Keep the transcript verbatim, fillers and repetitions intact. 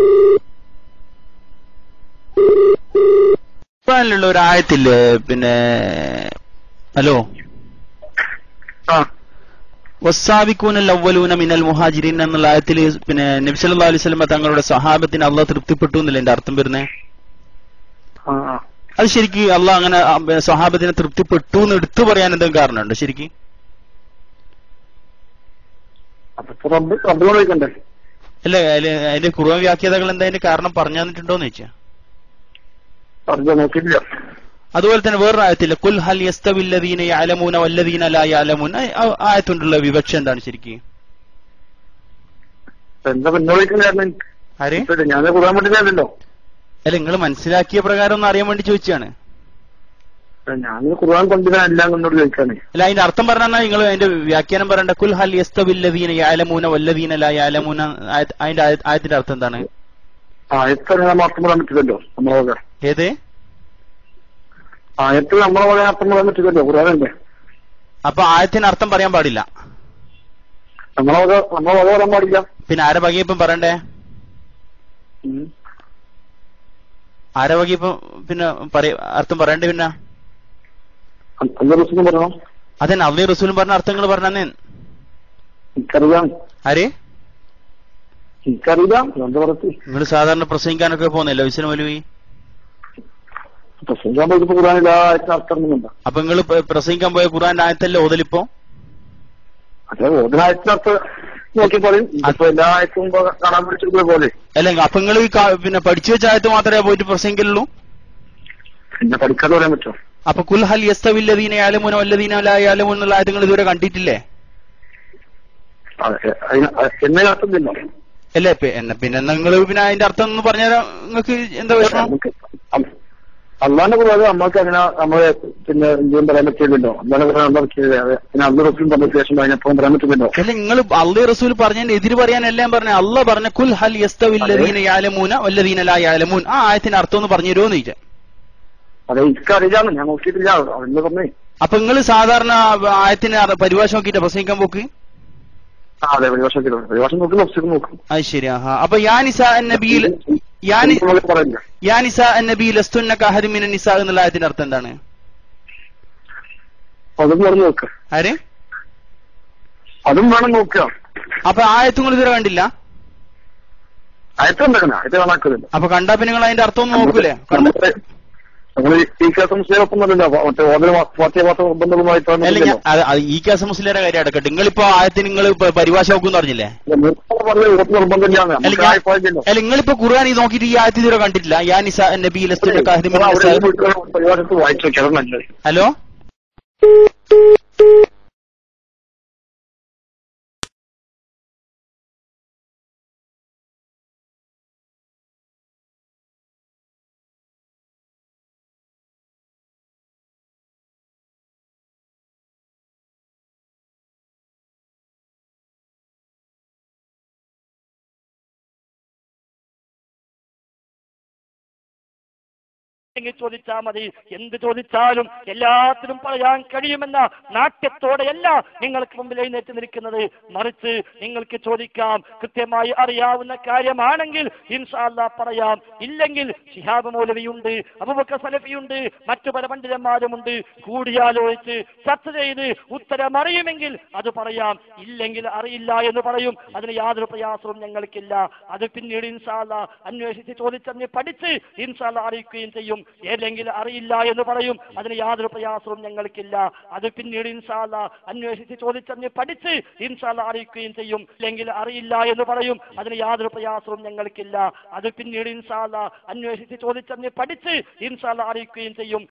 ഖുർആനിലുള്ള ഒരു ആയത്തില്ലേ, പിന്നെ ഹലോ വസ്സാബിഖൂനൽ അവ്വലൂന മിനൽ മുഹാജിരീൻ എന്നുള്ള ആയത്തിൽ പിന്നെ നബി സല്ലല്ലാഹു അലൈഹി വസല്ലം തങ്ങളുടെ സ്വഹാബത്തിന് അള്ളാഹ് തൃപ്തിപ്പെട്ടു എന്നല്ലേ എന്റെ അർത്ഥം വരുന്നേ? അത് ശരിക്ക് അള്ളാഹ് അങ്ങനെ സ്വഹാബത്തിനെ തൃപ്തിപ്പെട്ടു എന്ന് എടുത്തു പറയാൻ എന്തെങ്കിലും കാരണമുണ്ടോ ശരിക്ക്? അല്ല, അതിന്റെ ഖുർആൻ വ്യാഖ്യാതാക്കൾ എന്താ അതിന്റെ കാരണം പറഞ്ഞു തന്നിട്ടുണ്ടോന്ന് ചോദിച്ചാ. അതുപോലെ തന്നെ വേറൊരു ആയത്തില്ല, കുൽ ഹൽ യസ്തവിൽ ലദീന യഅലമൂന വല്ലദീന ലാ യഅലമൂൻ, ആയത്തുകൊണ്ടുള്ള വിവക്ഷ എന്താണ് ശരിക്ക്? അല്ല, നിങ്ങൾ മനസ്സിലാക്കിയ പ്രകാരം ഒന്ന് അറിയാൻ വേണ്ടി ചോദിച്ചാണ്. അല്ല, അതിന്റെ അർത്ഥം പറഞ്ഞാൽ നിങ്ങൾ അതിന്റെ വ്യാഖ്യാനം പറയണ്ട. കുൽ ഹൽ യസ്തവിൽ ലദീന യഅലമൂന വല്ലദീന ലാ യഅലമൂന, അതിന്റെ ആയത്തിന്റെ അർത്ഥം എന്താണ്? ഏത് ആയത്തിൽ നമ്മളെ പറയാൻ അർത്ഥം പറയാൻ പറ്റില്ലല്ലോ, ഖുർആനല്ലേ. അപ്പൊ ആയത്തിന് അർത്ഥം പറയാൻ പാടില്ല, നമ്മളെ നമ്മളെ വക പറയാൻ പാടില്ല. പിന്നെ ആരെ വകയും ഇപ്പം പറയണ്ടേ? ആരെ വകയും ഇപ്പം പിന്നെ അർത്ഥം പറയണ്ടേ? പിന്നെ അള്ളാഹു റസൂലും പറയണം. അതന്നെ, അള്ളാഹു റസൂലും പറഞ്ഞ അർത്ഥങ്ങൾ പറഞ്ഞേ. എനിക്കറിയാം. ആര്? എനിക്കറിയാം. നിങ്ങൾ സാധാരണ പ്രസംഗിക്കാനൊക്കെ പോകുന്നില്ല വിശ്വന മൗലവി? അപ്പൊ നിങ്ങൾ പ്രസംഗിക്കാൻ പോയ ഖുർആൻ ആയത്തല്ലേ ഓതലിപ്പോ? അല്ല, അപ്പൊ നിങ്ങൾ പിന്നെ പഠിച്ചു വെച്ച ആയത്ത് മാത്രമേ പോയിട്ട് പ്രസംഗിക്കുള്ളൂ? പിന്നെ പഠിക്കാതെ പറയാൻ പറ്റുമോ? അപ്പൊ കുൽ ഹൽ യസ്തവിൽ ലദീന യഅലമൂന വല്ലദീന ലാ യഅലമൂൻ എന്നുള്ള ആയത്ത് നിങ്ങൾ ഇതുവരെ കണ്ടിട്ടില്ലേ? അല്ലേ, പിന്നെ നിങ്ങൾ പിന്നെ അതിന്റെ അർത്ഥം ഒന്ന് പറഞ്ഞുതരാം. നിങ്ങൾക്ക് എന്താ വിഷമം? അള്ളാന്റെ കൂടാതെ നമ്മൾക്ക് അങ്ങനെ നമ്മള് പിന്നെ എന്തും പറയാൻ പറ്റില്ലല്ലോ. അള്ളാന്റെ കൂടെ പിന്നെ അള്ളു റസൂൽ പറഞ്ഞ ശേഷം അതിനപ്പം പറയാൻ പറ്റില്ലല്ലോ. അല്ല, നിങ്ങൾ അള്ളു റസൂൽ പറഞ്ഞതിന് എതിര് പറയാനെല്ലാം പറഞ്ഞ അള്ളാഹ് പറഞ്ഞ കുൽ ഹൽ യസ്തവിൽ ലദീന യഅലമൂന വല്ലദീന ലാ യഅലമൂൻ, ആ ആയത്തിന് അർത്ഥം ഒന്ന് പറഞ്ഞു തരുമോന്ന് ചോദിച്ചാ. അതെ, എനിക്കറിയാന്ന്, ഞാൻ നോക്കിയിട്ടില്ല. അതെന്താ പറഞ്ഞേ? അപ്പൊ നിങ്ങൾ സാധാരണ ആയത്തിന് പരിഭാഷ നോക്കിയിട്ട് പ്രസംഗിക്കാൻ പോക്ക്? അതെ, പരിഭാഷ പരിഭാഷ നോക്കി നോക്കി നോക്കും. അത് ശരി. ആഹാ. അപ്പൊ യാ നിസാ അന്നബിയിൽ യാ നിസാ അന്നബി ലസ്തുന്ന കഅഹദി മിനൻ നിസാ എന്നുള്ള ആയത്തിന്റെ അർത്ഥം എന്താണ്? അതും പറഞ്ഞു നോക്ക. ആര്? അതും വേണം നോക്കുക. അപ്പൊ ആയത്ത് നിങ്ങൾ ഇതുവരെ കണ്ടില്ല? ആയത്ത് ഉണ്ടാക്കണ ആയത്ത് കാണാക്കുന്നില്ല. അപ്പൊ കണ്ടാ പിന്നെ നിങ്ങൾ അതിന്റെ അർത്ഥം ഒന്നും നോക്കൂലേ? നിങ്ങൾ ഈ കേസ് മുസ്ലിമൊന്നുമല്ലോ, മറ്റേ ഈ കേസ് മുസ്ലിയുടെ കാര്യം അടക്കട്ടെ. നിങ്ങളിപ്പോ ആയത്തിന് നിങ്ങൾ പരിഭാഷ നോക്കും പറഞ്ഞില്ലേ? അല്ല, നിങ്ങളിപ്പോ ഖുർആൻ ഈ നോക്കിയിട്ട് ഈ ആയത്ത് ഇതുവരെ കണ്ടിട്ടില്ല? യാ നിസാ നബി ലസ്തുന്ന കഅഹദി മിനൻ നിസാ. ഹലോ, ചോദിച്ചാൽ മതി. എന്ത് ചോദിച്ചാലും എല്ലാത്തിനും പറയാൻ കഴിയുമെന്ന നാട്യത്തോടെയല്ല നിങ്ങൾക്ക് മുമ്പിൽ എഴുന്നേറ്റ് നിൽക്കുന്നത്. മറിച്ച് നിങ്ങൾക്ക് ചോദിക്കാം, കൃത്യമായി അറിയാവുന്ന കാര്യമാണെങ്കിൽ ഇൻഷാ അല്ലാഹ് പറയാം. ഇല്ലെങ്കിൽ ശിഹാബ് മൗലവിയുണ്ട്, അബൂബക്കർ സലഫിയുണ്ട്, മറ്റു പല പണ്ഡിതന്മാരുമുണ്ട്. കൂടിയാലോചിച്ച് ചർച്ച ചെയ്ത് ഉത്തരം അറിയുമെങ്കിൽ അത് പറയാം, ഇല്ലെങ്കിൽ അറിയില്ല എന്ന് പറയും. അതിന് യാതൊരു പ്രയാസവും ഞങ്ങൾക്കില്ല. അത് പിന്നീട് ഇൻഷാ അല്ലാഹ് അന്വേഷിച്ച് ചോദിച്ചറിഞ്ഞ് പഠിച്ച് ഇൻഷാ അല്ലാഹ് അറിയിക്കുകയും ചെയ്യും. ഏതെങ്കിൽ അറിയില്ല എന്ന് പറയും, അതിന് യാതൊരു പ്രയാസവും ഞങ്ങൾക്കില്ല. അത് പിന്നീട് ഇൻഷാ അല്ലാഹ് അന്വേഷിച്ച് ചോദിച്ചറിഞ്ഞ് പഠിച്ച് ഇൻഷാ അല്ലാഹ് അറിയിക്കുകയും ചെയ്യും. അല്ലെങ്കിൽ അറിയില്ല എന്ന് പറയും, അതിന് യാതൊരു പ്രയാസവും ഞങ്ങൾക്കില്ല. അത് പിന്നീട് ഇൻഷാ അല്ലാഹ് അന്വേഷിച്ച് ചോദിച്ചറിഞ്ഞ് പഠിച്ച് ഇൻഷാ അല്ലാഹ് അറിയിക്കുകയും ചെയ്യും.